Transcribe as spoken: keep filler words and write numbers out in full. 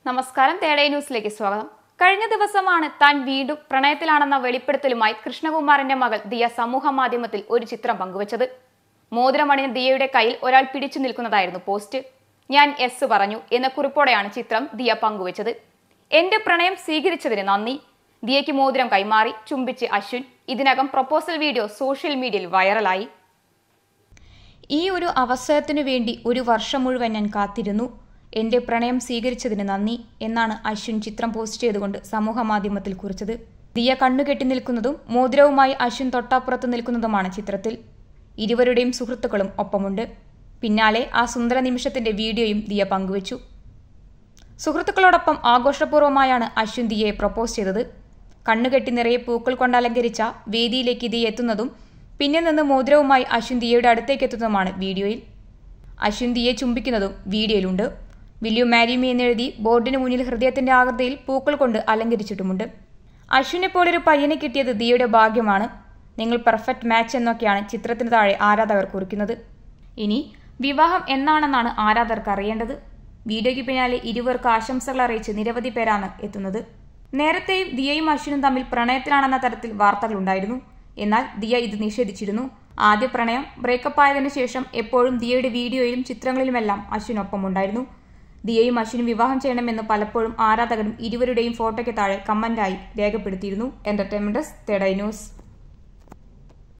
നമസ്കാരം, തേടൈ ന്യൂസിലേക്ക് സ്വാഗതം. കഴിഞ്ഞ ദിവസമാണ് താൻ വീണ്ടും പ്രണയത്തിലാണെന്ന വെളിപ്പെടുത്തലുമായി കൃഷ്ണകുമാറിന്റെ മകൾ ദിയ സമൂഹ മാധ്യമത്തിൽ ഒരു ചിത്രം പങ്കുവച്ചത്. മോതിരമണിഞ്ഞ ദിയയുടെ കയ്യിൽ ഒരാൾ പിടിച്ചു നിൽക്കുന്നതായിരുന്നു പോസ്റ്റ്. ഞാൻ എസ് പറഞ്ഞു എന്ന കുറിപ്പോടെയാണ് ചിത്രം ദിയ പങ്കുവച്ചത്. എന്റെ പ്രണയം സ്വീകരിച്ചതിന് നന്ദി. ദിയയ്ക്ക് മോതിരം കൈമാറി ചുംബിച്ച് അശ്വിൻ. ഇതിനകം പ്രൊപ്പോസൽ വീഡിയോ സോഷ്യൽ മീഡിയയിൽ വൈറലായി. ഈ ഒരു അവസരത്തിനു വേണ്ടി ഒരു വർഷം മുഴുവൻ ഞാൻ കാത്തിരുന്നു. എന്റെ പ്രണയം സ്വീകരിച്ചതിന് നന്ദി എന്നാണ് അശ്വിൻ ചിത്രം പോസ്റ്റ് ചെയ്തുകൊണ്ട് സമൂഹ മാധ്യമത്തിൽ കുറിച്ചത്. ദിയ കണ്ണുകെട്ടി നിൽക്കുന്നതും മോതിരവുമായി അശ്വിൻ തൊട്ടപ്പുറത്ത് നിൽക്കുന്നതുമാണ് ചിത്രത്തിൽ. ഇരുവരുടെയും സുഹൃത്തുക്കളും ഒപ്പമുണ്ട്. പിന്നാലെ ആ സുന്ദര നിമിഷത്തിന്റെ വീഡിയോയും ദിയ പങ്കുവച്ചു. സുഹൃത്തുക്കളോടൊപ്പം ആഘോഷപൂർവ്വമായാണ് അശ്വിൻ ദിയയെ പ്രൊപ്പോസ് ചെയ്തത്. കണ്ണുകെട്ടി നിറയെ പൂക്കൾ കൊണ്ട് അലങ്കരിച്ച വേദിയിലേക്ക് ദിയ എത്തുന്നതും പിന്നിൽ നിന്ന് മോതിരവുമായി അശ്വിൻ ദിയയുടെ അടുത്തേക്ക് എത്തുന്നതുമാണ് വീഡിയോയിൽ. അശ്വിൻ ദിയെ ചുംബിക്കുന്നതും വീഡിയോയിലുണ്ട്. വിൽ യു മാരി മീ എന്നെഴുതി ബോർഡിന് മുന്നിൽ ഹൃദയത്തിന്റെ ആകൃതിയിൽ പൂക്കൾ കൊണ്ട് അലങ്കരിച്ചിട്ടുമുണ്ട്. അശ്വിനെ പോലൊരു പയ്യനെ കിട്ടിയത് ദിയയുടെ ഭാഗ്യമാണ്. നിങ്ങൾ പെർഫെക്റ്റ് മാച്ച് എന്നൊക്കെയാണ് ചിത്രത്തിന് താഴെ ആരാധകർ കുറിക്കുന്നത്. ഇനി വിവാഹം എന്നാണെന്നാണ് ആരാധകർക്ക് അറിയേണ്ടത്. വീഡിയോയ്ക്ക് പിന്നാലെ ഇരുവർക്ക് ആശംസകൾ അറിയിച്ച് നിരവധി പേരാണ് എത്തുന്നത്. നേരത്തെയും ദിയയും അശ്വിനും തമ്മിൽ പ്രണയത്തിലാണെന്ന തരത്തിൽ വാർത്തകളുണ്ടായിരുന്നു. എന്നാൽ ദിയ ഇത് നിഷേധിച്ചിരുന്നു. ആദ്യ പ്രണയം ബ്രേക്കപ്പ് ആയതിനു ശേഷം എപ്പോഴും ദിയയുടെ വീഡിയോയിലും ചിത്രങ്ങളിലുമെല്ലാം അശ്വിനൊപ്പമുണ്ടായിരുന്നു. ദിയയും അശ്വിനും വിവാഹം ചെയ്യണമെന്ന് പലപ്പോഴും ആരാധകരും ഇരുവരുടെയും ഫോട്ടോയ്ക്ക് താഴെ കമന്റായി രേഖപ്പെടുത്തിയിരുന്നു. എന്റർടൈൻമെന്റ് ഡെസ്ക്, തേടൈ ന്യൂസ്.